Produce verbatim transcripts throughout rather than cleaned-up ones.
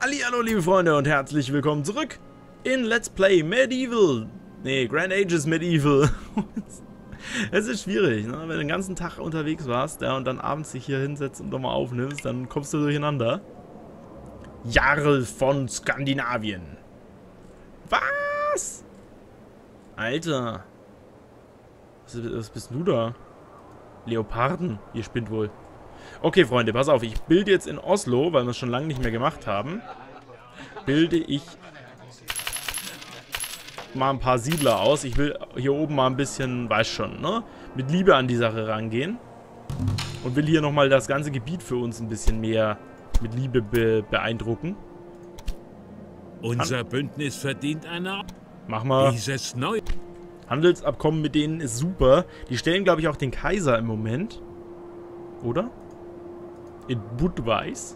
Hallihallo liebe Freunde und herzlich willkommen zurück in Let's Play Medieval. Ne, Grand Ages Medieval. Es ist schwierig, ne? Wenn du den ganzen Tag unterwegs warst, ja, und dann abends dich hier hinsetzt und nochmal aufnimmst, dann kommst du durcheinander. Jarl von Skandinavien. Was? Alter. Was, was bist du da? Leoparden? Ihr spinnt wohl. Okay, Freunde, pass auf. Ich bilde jetzt in Oslo, weil wir es schon lange nicht mehr gemacht haben, bilde ich mal ein paar Siedler aus. Ich will hier oben mal ein bisschen, weiß schon, ne? Mit Liebe an die Sache rangehen. Und will hier nochmal das ganze Gebiet für uns ein bisschen mehr mit Liebe be beeindrucken. Unser An Bündnis verdient eine... Mach mal. Dieses neue... Handelsabkommen mit denen ist super. Die stellen, glaube ich, auch den Kaiser im Moment. Oder? In Budweis.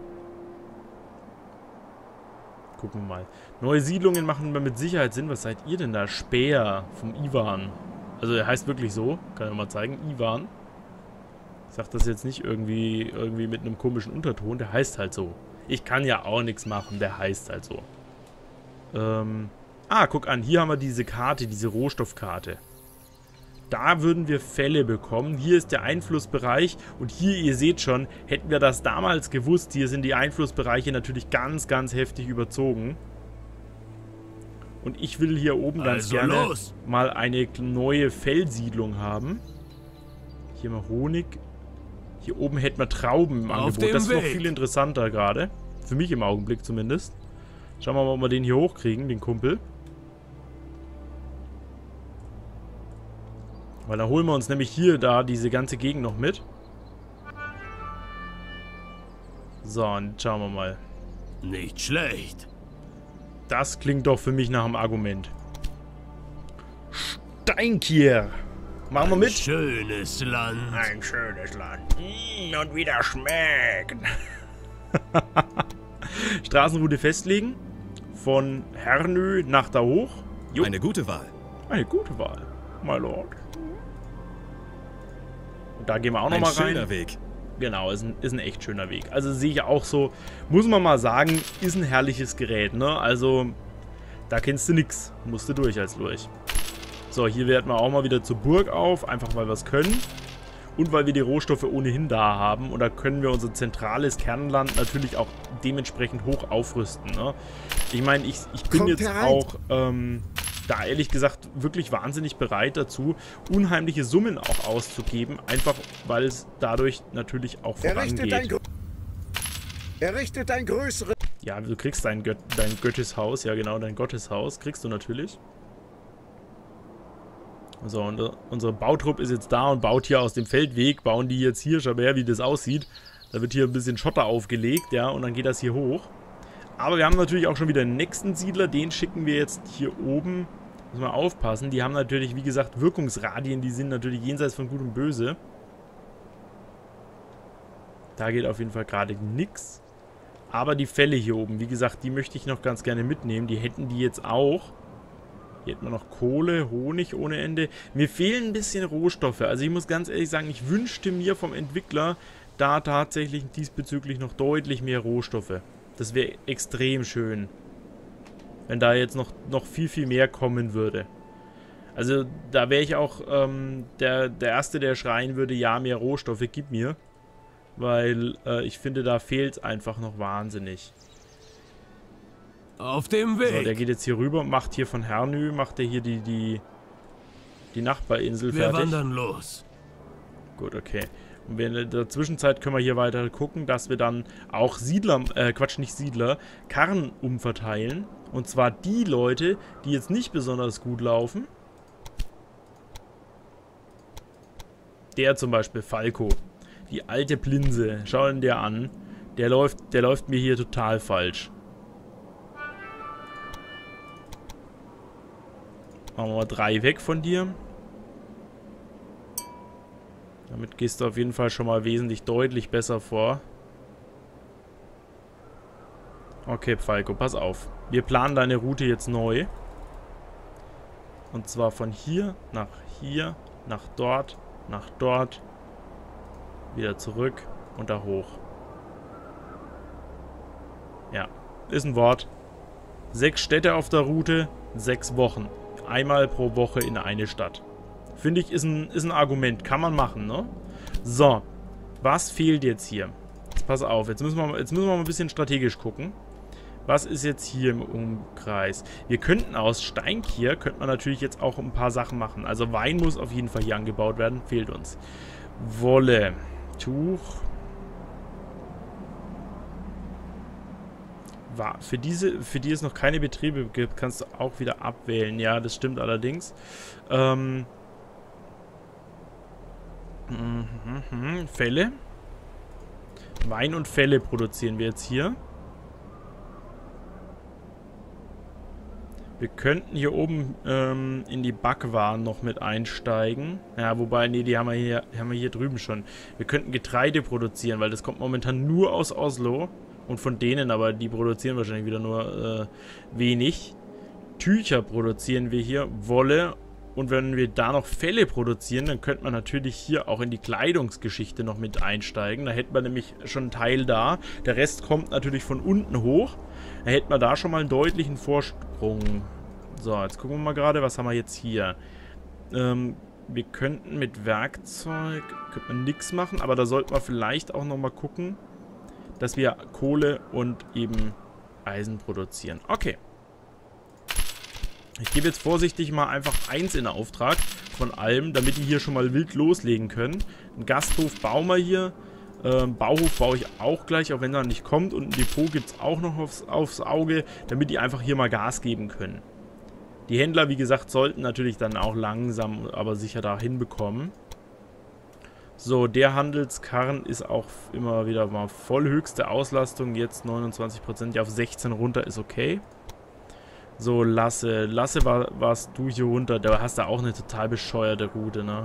Gucken wir mal. Neue Siedlungen machen wir mit Sicherheit Sinn. Was seid ihr denn da? Speer vom Ivan. Also er heißt wirklich so. Kann ich mal zeigen. Ivan. Ich sag das jetzt nicht irgendwie, irgendwie mit einem komischen Unterton. Der heißt halt so. Ich kann ja auch nichts machen. Der heißt halt so. Ähm... Ah, guck an, hier haben wir diese Karte, diese Rohstoffkarte. Da würden wir Fälle bekommen. Hier ist der Einflussbereich. Und hier, ihr seht schon, hätten wir das damals gewusst, hier sind die Einflussbereiche natürlich ganz, ganz heftig überzogen. Und ich will hier oben ganz also gerne los. mal eine neue Fellsiedlung haben. Hier mal Honig. Hier oben hätten wir Trauben im Auf Angebot. Das ist noch Weg. viel interessanter gerade. Für mich im Augenblick zumindest. Schauen wir mal, ob wir den hier hochkriegen, den Kumpel. Weil dann holen wir uns nämlich hier, da, diese ganze Gegend noch mit. So, und schauen wir mal. Nicht schlecht. Das klingt doch für mich nach einem Argument. Steinkier. Machen wir Ein mit? schönes Land. Ein schönes Land. Mm, und wieder schmeckt. Straßenroute festlegen. Von Hernö nach da hoch. Jo. Eine gute Wahl. Eine gute Wahl, my lord. Und da gehen wir auch Ein nochmal rein. schöner Weg. Genau, ist ein, ist ein echt schöner Weg. Also sehe ich auch so, muss man mal sagen, ist ein herrliches Gerät, ne? Also, da kennst du nix. Musst du durch als Lurch. So, hier werten wir auch mal wieder zur Burg auf, einfach weil wir es können. Und weil wir die Rohstoffe ohnehin da haben. Und da können wir unser zentrales Kernland natürlich auch dementsprechend hoch aufrüsten, ne? Ich meine, ich, ich bin Kommt jetzt herein. auch... Ähm, da ehrlich gesagt wirklich wahnsinnig bereit dazu, unheimliche Summen auch auszugeben, einfach weil es dadurch natürlich auch Errichtet ein, vorangeht. Gr- Errichtet ein größeres... Ja, du kriegst dein, Gött dein Gotteshaus, ja genau, dein Gotteshaus kriegst du natürlich. So, und uh, unsere Bautrupp ist jetzt da und baut hier aus dem Feldweg, bauen die jetzt hier, schau mal her, wie das aussieht. Da wird hier ein bisschen Schotter aufgelegt, ja, und dann geht das hier hoch. Aber wir haben natürlich auch schon wieder den nächsten Siedler, den schicken wir jetzt hier oben. Muss man aufpassen, die haben natürlich, wie gesagt, Wirkungsradien, die sind natürlich jenseits von Gut und Böse. Da geht auf jeden Fall gerade nichts. Aber die Fälle hier oben, wie gesagt, die möchte ich noch ganz gerne mitnehmen. Die hätten die jetzt auch. Hier hätten wir noch Kohle, Honig ohne Ende. Mir fehlen ein bisschen Rohstoffe. Also ich muss ganz ehrlich sagen, ich wünschte mir vom Entwickler da tatsächlich diesbezüglich noch deutlich mehr Rohstoffe. Das wäre extrem schön. Wenn da jetzt noch, noch viel, viel mehr kommen würde. Also da wäre ich auch ähm, der, der Erste, der schreien würde, ja, mehr Rohstoffe, gib mir. Weil äh, ich finde, da fehlt es einfach noch wahnsinnig. Auf dem Weg. So, der geht jetzt hier rüber und macht hier von Hernö, macht er hier die, die, die Nachbarinsel Wir fertig. wandern los. Gut, okay. Und in der Zwischenzeit können wir hier weiter gucken, dass wir dann auch Siedler, äh, Quatsch, nicht Siedler, Karren umverteilen. Und zwar die Leute, die jetzt nicht besonders gut laufen. Der zum Beispiel, Falco. Die alte Plinse. Schau ihn dir an. Der läuft, der läuft mir hier total falsch. Machen wir mal drei weg von dir. Damit gehst du auf jeden Fall schon mal wesentlich deutlich besser vor. Okay, Falco, pass auf. Wir planen deine Route jetzt neu. Und zwar von hier nach hier, nach dort, nach dort, wieder zurück und da hoch. Ja. ist ein Wort. Sechs Städte auf der Route, sechs Wochen. Einmal pro Woche in eine Stadt. Finde ich, ist ein, ist ein Argument. Kann man machen, ne? So. Was fehlt jetzt hier? Jetzt pass auf, jetzt müssen wir, jetzt müssen wir mal ein bisschen strategisch gucken. Was ist jetzt hier im Umkreis? Wir könnten aus Steinkier, könnte man natürlich jetzt auch ein paar Sachen machen. Also Wein muss auf jeden Fall hier angebaut werden. Fehlt uns. Wolle. Tuch. Für diese, für die es noch keine Betriebe gibt, kannst du auch wieder abwählen. Ja, das stimmt allerdings. Ähm, mhm, Felle. Wein und Felle produzieren wir jetzt hier. Wir könnten hier oben ähm, in die Backwaren noch mit einsteigen. Ja, wobei, nee, die haben wir, hier, haben wir hier drüben schon. Wir könnten Getreide produzieren, weil das kommt momentan nur aus Oslo. Und von denen, aber die produzieren wahrscheinlich wieder nur äh, wenig. Tücher produzieren wir hier, Wolle. Und wenn wir da noch Felle produzieren, dann könnte man natürlich hier auch in die Kleidungsgeschichte noch mit einsteigen. Da hätte man nämlich schon einen Teil da. Der Rest kommt natürlich von unten hoch. Da hätte man da schon mal einen deutlichen Vorsprung. So, jetzt gucken wir mal gerade, was haben wir jetzt hier. Ähm, wir könnten mit Werkzeug, könnte man nichts machen, aber da sollten wir vielleicht auch nochmal gucken, dass wir Kohle und eben Eisen produzieren. Okay. Ich gebe jetzt vorsichtig mal einfach eins in Auftrag von allem, damit die hier schon mal wild loslegen können. Ein Gasthof bauen wir hier. Ähm, Bauhof baue ich auch gleich, auch wenn er nicht kommt. Und ein Depot gibt es auch noch aufs, aufs Auge, damit die einfach hier mal Gas geben können. Die Händler, wie gesagt, sollten natürlich dann auch langsam, aber sicher da hinbekommen. So, der Handelskarren ist auch immer wieder mal voll. Höchste Auslastung, jetzt neunundzwanzig Prozent, ja auf sechzehn runter ist okay. So, Lasse, Lasse, war, warst du hier runter, da hast du auch eine total bescheuerte Route, ne?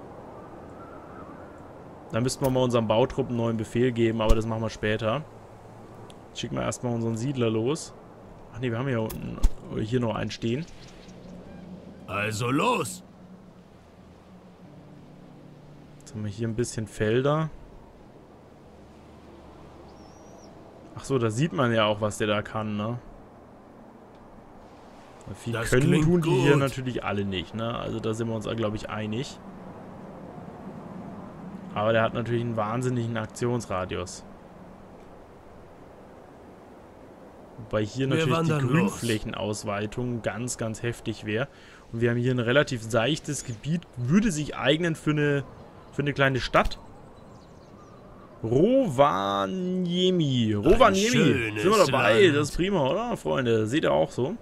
Da müssten wir mal unserem Bautrupp einen neuen Befehl geben, aber das machen wir später. Schicken wir erstmal unseren Siedler los. Ach ne, wir haben hier unten, hier noch einen stehen. Also los! Haben wir hier ein bisschen Felder. Ach so, da sieht man ja auch, was der da kann, ne? Viel das können tun die gut. Hier natürlich alle nicht, ne? Also da sind wir uns, glaube ich, einig. Aber der hat natürlich einen wahnsinnigen Aktionsradius. Wobei hier wir natürlich die Grünflächenausweitung ganz, ganz heftig wäre. Und wir haben hier ein relativ seichtes Gebiet. Würde sich eignen für eine Für eine kleine Stadt. Rovaniemi. Rovaniemi. Sind wir dabei? Land. Das ist prima, oder, Freunde? Seht ihr auch so?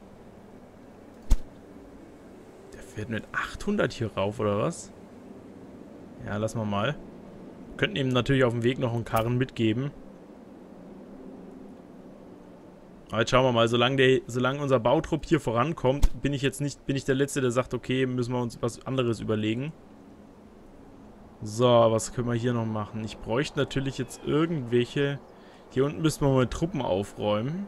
Der fährt mit achthundert hier rauf, oder was? Ja, lassen wir mal. Wir könnten ihm natürlich auf dem Weg noch einen Karren mitgeben. Aber jetzt schauen wir mal, solange, der, solange unser Bautrupp hier vorankommt, bin ich jetzt nicht, bin ich der Letzte, der sagt, okay, müssen wir uns was anderes überlegen. So, was können wir hier noch machen? Ich bräuchte natürlich jetzt irgendwelche... Hier unten müssen wir mal Truppen aufräumen.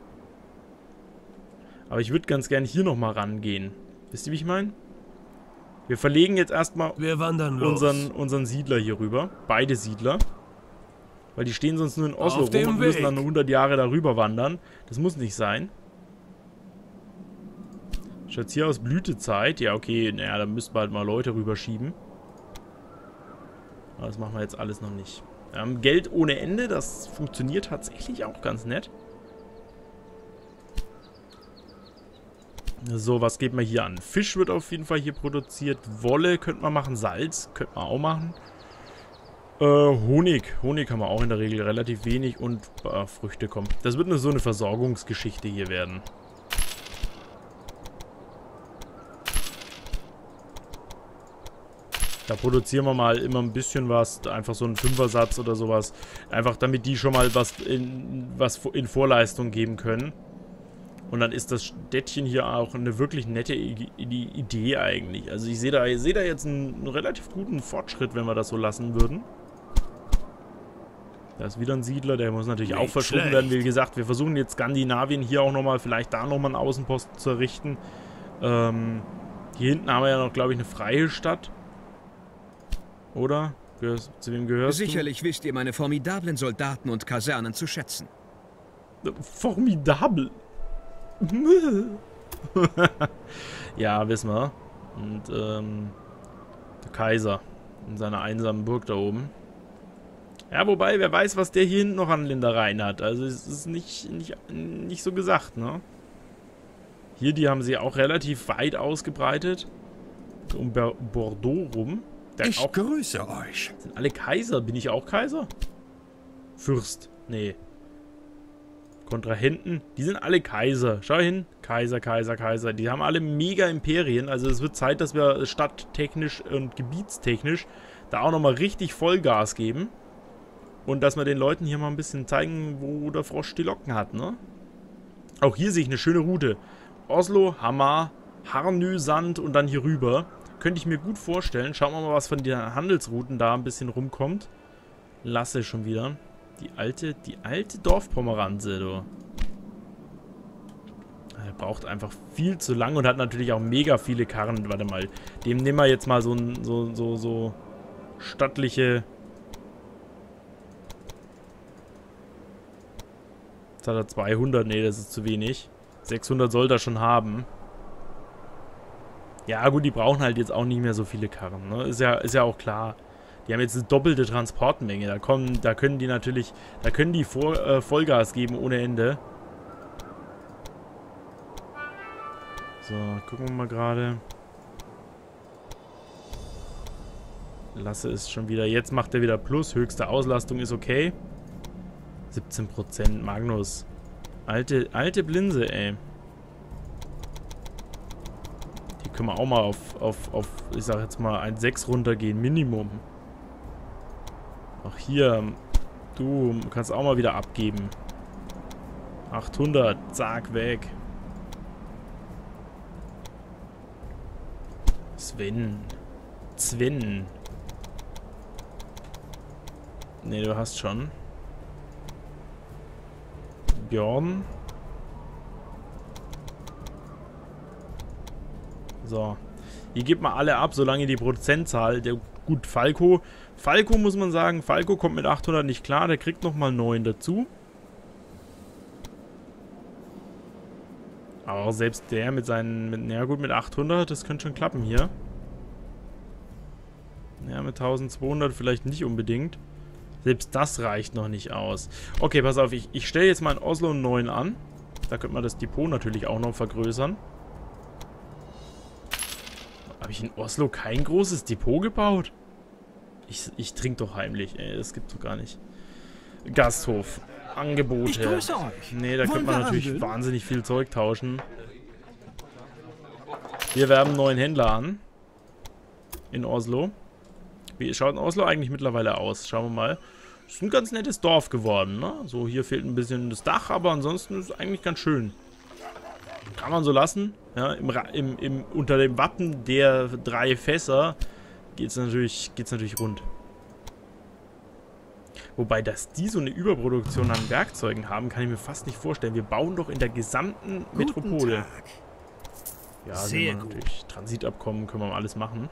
Aber ich würde ganz gerne hier nochmal rangehen. Wisst ihr, wie ich meine? Wir verlegen jetzt erstmal unseren, unseren Siedler hier rüber. Beide Siedler. Weil die stehen sonst nur in Oslo rum und müssen dann hundert Jahre darüber wandern. Das muss nicht sein. Schaut hier aus Blütezeit. Ja, okay, naja, da müssten wir halt mal Leute rüberschieben. Aber das machen wir jetzt alles noch nicht. Wir haben Geld ohne Ende, das funktioniert tatsächlich auch ganz nett. So, was geht man hier an? Fisch wird auf jeden Fall hier produziert. Wolle könnte man machen. Salz könnte man auch machen. Äh, Honig. Honig haben wir auch in der Regel relativ wenig. Und äh, Früchte kommen. Das wird nur so eine Versorgungsgeschichte hier werden. Da produzieren wir mal immer ein bisschen was, einfach so einen Fünfersatz oder sowas. Einfach damit die schon mal was in, was in Vorleistung geben können. Und dann ist das Städtchen hier auch eine wirklich nette Idee eigentlich. Also ich sehe da, ich sehe da jetzt einen, einen relativ guten Fortschritt, wenn wir das so lassen würden. Da ist wieder ein Siedler, der muss natürlich Nicht auch verschoben schlecht. werden. Wie gesagt, wir versuchen jetzt Skandinavien hier auch nochmal, vielleicht da nochmal einen Außenposten zu errichten. Ähm, hier hinten haben wir ja noch, glaube ich, eine freie Stadt. Oder? Gehörst, zu wem gehörst Sicherlich du? wisst ihr meine formidablen Soldaten und Kasernen zu schätzen. Formidabel. Ja, wissen wir. Und, ähm, der Kaiser in seiner einsamen Burg da oben. Ja, wobei, wer weiß, was der hier hinten noch an Ländereien hat. Also, es ist nicht, nicht, nicht so gesagt, ne? Hier, die haben sie auch relativ weit ausgebreitet. Um Bordeaux rum. Der Ich auch, grüße euch. sind alle Kaiser? Bin ich auch Kaiser? Fürst. Nee. Kontrahenten. Die sind alle Kaiser. Schau hin. Kaiser, Kaiser, Kaiser. Die haben alle mega Imperien. Also es wird Zeit, dass wir stadttechnisch und gebietstechnisch da auch nochmal richtig Vollgas geben. Und dass wir den Leuten hier mal ein bisschen zeigen, wo der Frosch die Locken hat, ne? Auch hier sehe ich eine schöne Route. Oslo, Hamar, Harnö, Sand und dann hier rüber. Könnte ich mir gut vorstellen. Schauen wir mal, was von den Handelsrouten da ein bisschen rumkommt. Lasse schon wieder. Die alte, die alte Dorfpomeranze, du. Er braucht einfach viel zu lang und hat natürlich auch mega viele Karren. Warte mal. Dem nehmen wir jetzt mal so ein, so, so, so stattliche... Jetzt hat er zweihundert. Nee, das ist zu wenig. sechshundert soll er schon haben. Ja gut, die brauchen halt jetzt auch nicht mehr so viele Karren, ne? Ist ja, ist ja auch klar. Die haben jetzt eine doppelte Transportmenge. Da kommen, da können die natürlich, da können die vor, äh, Vollgas geben ohne Ende. So, gucken wir mal gerade. Lasse ist schon wieder. Jetzt macht er wieder Plus. Höchste Auslastung ist okay. siebzehn Prozent. Magnus. Alte, alte Blinse, ey. Die können wir auch mal auf, auf, auf ich sag jetzt mal, eins Komma sechs runtergehen. Minimum. Auch hier. Du kannst auch mal wieder abgeben. achthundert. Zack, weg. Sven. Sven. Ne, du hast schon. Björn. So. Ihr gebt mal alle ab, solange die Prozentzahl... Der, gut, Falco. Falco muss man sagen, Falco kommt mit achthundert nicht klar. Der kriegt nochmal neun dazu. Aber selbst der mit seinen... Mit, na gut, mit achthundert, das könnte schon klappen hier. Ja, mit eintausendzweihundert vielleicht nicht unbedingt. Selbst das reicht noch nicht aus. Okay, pass auf, ich, ich stelle jetzt mal in Oslo einen neuen an. Da könnte man das Depot natürlich auch noch vergrößern. Habe ich in Oslo kein großes Depot gebaut? Ich, ich trinke doch heimlich, ey, das gibt's doch gar nicht. Gasthof. Angebote. Ich grüße euch. Nee, da könnte Wollen man wir natürlich handeln? wahnsinnig viel Zeug tauschen. Wir werben einen neuen Händler an. In Oslo. Wie schaut in Oslo eigentlich mittlerweile aus? Schauen wir mal. Ist ein ganz nettes Dorf geworden, ne? So, hier fehlt ein bisschen das Dach, aber ansonsten ist es eigentlich ganz schön. Kann man so lassen. Ja, im, im, im, unter dem Wappen der drei Fässer geht's natürlich, geht's natürlich rund. Wobei, dass die so eine Überproduktion an Werkzeugen haben, kann ich mir fast nicht vorstellen. Wir bauen doch in der gesamten Metropole. Ja, Sehr sind wir gut. natürlich. Transitabkommen können wir mal alles machen.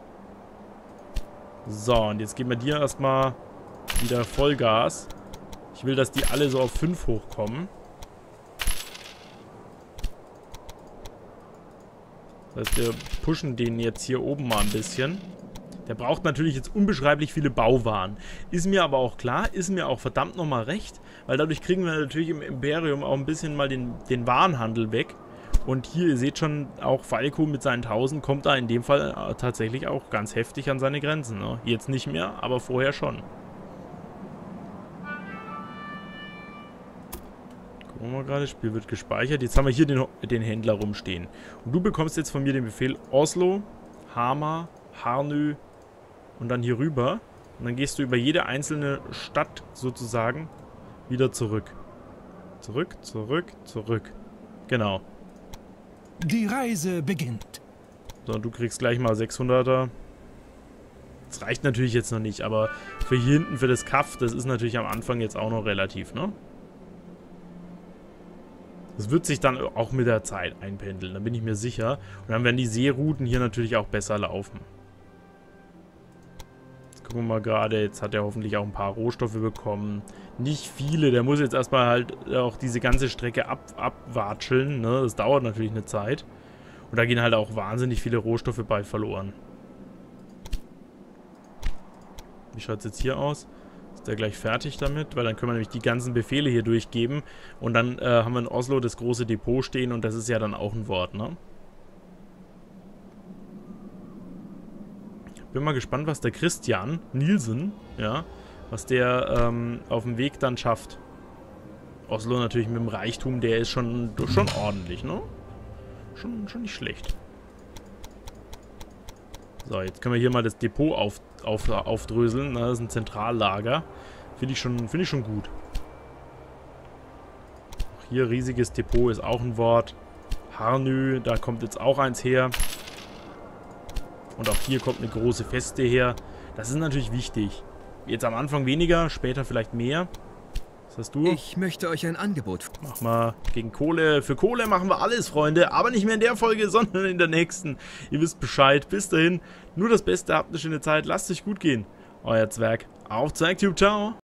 So, und jetzt geben wir dir erstmal wieder Vollgas. Ich will, dass die alle so auf fünf hochkommen. Das heißt, wir pushen den jetzt hier oben mal ein bisschen. Der braucht natürlich jetzt unbeschreiblich viele Bauwaren. Ist mir aber auch klar, ist mir auch verdammt nochmal recht, weil dadurch kriegen wir natürlich im Imperium auch ein bisschen mal den, den Warenhandel weg. Und hier, ihr seht schon, auch Falco mit seinen tausend kommt da in dem Fall äh, tatsächlich auch ganz heftig an seine Grenzen. Ne? Jetzt nicht mehr, aber vorher schon. Gucken wir mal gerade, Spiel wird gespeichert. Jetzt haben wir hier den, den Händler rumstehen. Und du bekommst jetzt von mir den Befehl Oslo, Hamar, Harnö und dann hier rüber. Und dann gehst du über jede einzelne Stadt sozusagen wieder zurück. Zurück, zurück, zurück. Genau. Die Reise beginnt. So, du kriegst gleich mal sechshunderter. Das reicht natürlich jetzt noch nicht, aber für hier hinten, für das Kaff, das ist natürlich am Anfang jetzt auch noch relativ, ne? Das wird sich dann auch mit der Zeit einpendeln, da bin ich mir sicher. Und dann werden die Seerouten hier natürlich auch besser laufen. Jetzt gucken wir mal gerade, jetzt hat er hoffentlich auch ein paar Rohstoffe bekommen. nicht viele. Der muss jetzt erstmal halt auch diese ganze Strecke ab, abwatscheln. Ne? Das dauert natürlich eine Zeit. Und da gehen halt auch wahnsinnig viele Rohstoffe bei verloren. Wie schaut es jetzt hier aus? Ist der gleich fertig damit? Weil dann können wir nämlich die ganzen Befehle hier durchgeben. Und dann äh, haben wir in Oslo das große Depot stehen. Und das ist ja dann auch ein Wort, ne? Bin mal gespannt, was der Christian Nielsen, ja, was der ähm, auf dem Weg dann schafft. Oslo natürlich mit dem Reichtum, der ist schon, schon ordentlich, ne? Schon, schon nicht schlecht. So, jetzt können wir hier mal das Depot auf, auf, aufdröseln. Na, das ist ein Zentrallager. Finde ich schon, finde ich schon gut. Auch hier riesiges Depot ist auch ein Wort. Harnö, da kommt jetzt auch eins her. Und auch hier kommt eine große Feste her. Das ist natürlich wichtig. Jetzt am Anfang weniger, später vielleicht mehr. Was hast du? Ich möchte euch ein Angebot. Mach mal gegen Kohle. Für Kohle machen wir alles, Freunde. Aber nicht mehr in der Folge, sondern in der nächsten. Ihr wisst Bescheid. Bis dahin. Nur das Beste. Habt eine schöne Zeit. Lasst es euch gut gehen. Euer Zwerg. Auf Zwergtube. Ciao.